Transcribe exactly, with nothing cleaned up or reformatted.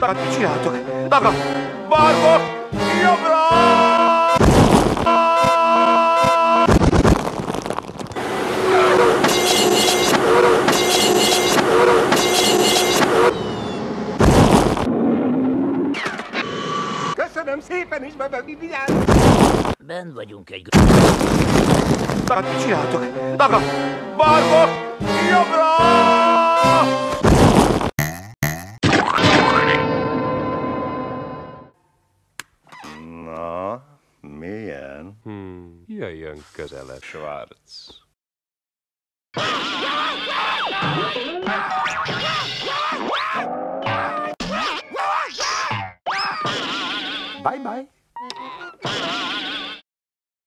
Hát mit csináltok? Daga! Balra! Jobbra! Köszönöm szépen, és bebegni vigyázz! Benn vagyunk egy... Hát mit csináltok? Daga! Balra! Jobbra! Na, milyen? Hmm, jöjjön közelebb, Schwarz. Bye-bye!